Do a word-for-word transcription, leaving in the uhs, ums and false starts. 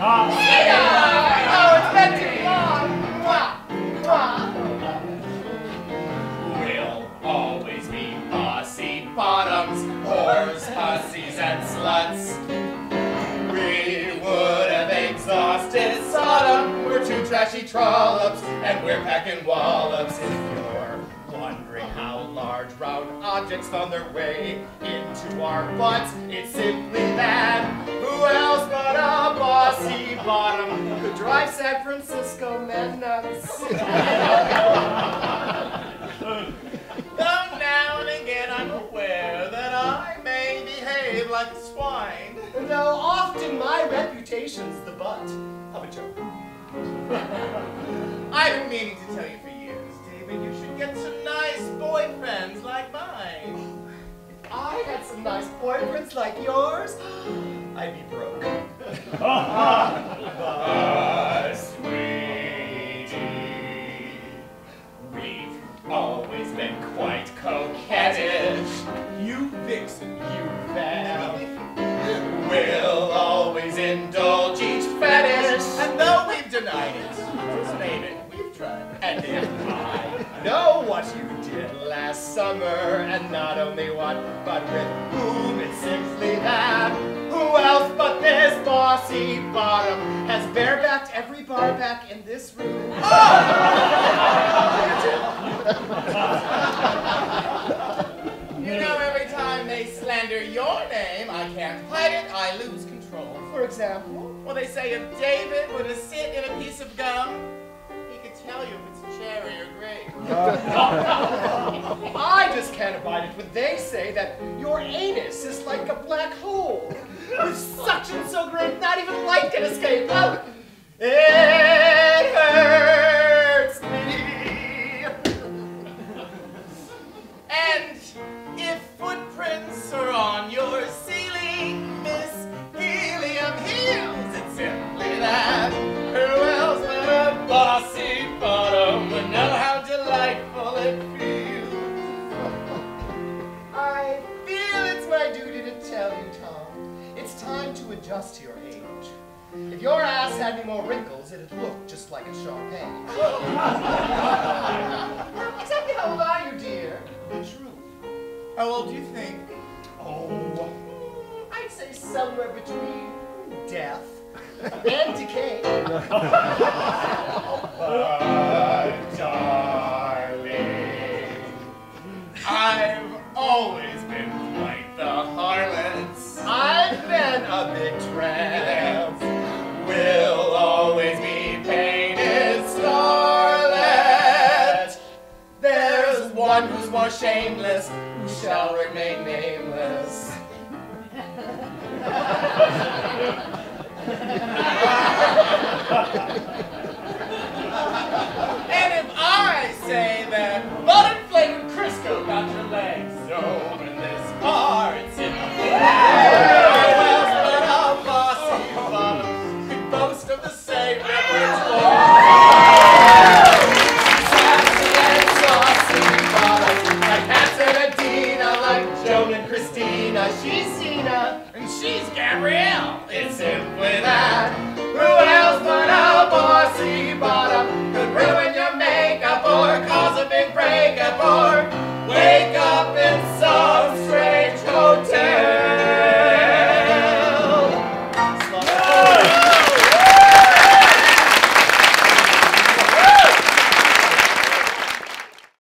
Oh, it's meant to be long. Mwah. Mwah. We'll always be bossy bottoms, whores, hussies, and sluts. We would have exhausted Sodom. We're two trashy trollops, and we're packing wallops. If you're wondering how large round objects found their way into our butts, it's simply that. Who else but a bossy bottom could drive San Francisco men nuts? Though now and again I'm aware that I may behave like a swine. Though often my reputation's the butt of a joke. I've been meaning to tell you for years, David, you should get some nice boyfriends like mine. If I had some nice boyfriends like yours, I'd be broke. But, sweetie, we've always been quite coquettish. You vixen, you femme. We'll always indulge each fetish. And though we've denied it, just name it, we've tried. And if I know what you did last summer, and not only what, but with whom, it's simply that. Who else but this bossy bottom has barebacked every barback in this room? Oh! You know, every time they slander your name, I can't hide it, I lose control. For example? Well, they say if David were to sit in a piece of gum, he could tell you if it's cherry or grape. I just can't abide it when they say that your anus is like a black hole, with suction so great not even light can escape. Oh, it hurts me. And if footprints are on your ceiling, Miss Helium Heels, it's simply that. Who else but a bossy bottom would know how delightful it feels? I feel it's my duty to tell you, Tom, it's time to adjust to your age. If your ass had any more wrinkles, it'd look just like a champagne. Exactly how old are you, dear? The truth. How old do you think? Oh, I'd say somewhere between death and decay. But, darling, I've always been quite the harlot. I've been a big tramp. Will always be painted scarlet. There's one who's more shameless, who shall remain nameless. And if I say that buttered flavored Crisco got your legs so in this car, it's in the boast of the same repertoire. Sassy and saucy bottom, like Hansel and Dina, like Joan and Christina. She's Cena and she's Gabrielle. It's simply that. Who else but a bossy bottom?